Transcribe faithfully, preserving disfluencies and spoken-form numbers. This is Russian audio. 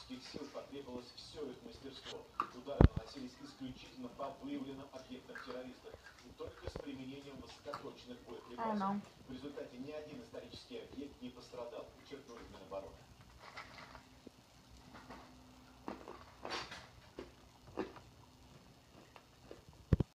исторических сил потребовалось все их мастерство. Удары наносились исключительно по выявленным объектам террористов, и только с применением высокоточных боеприпасов. В результате ни один исторический объект не пострадал, подчеркнули в Минобороны.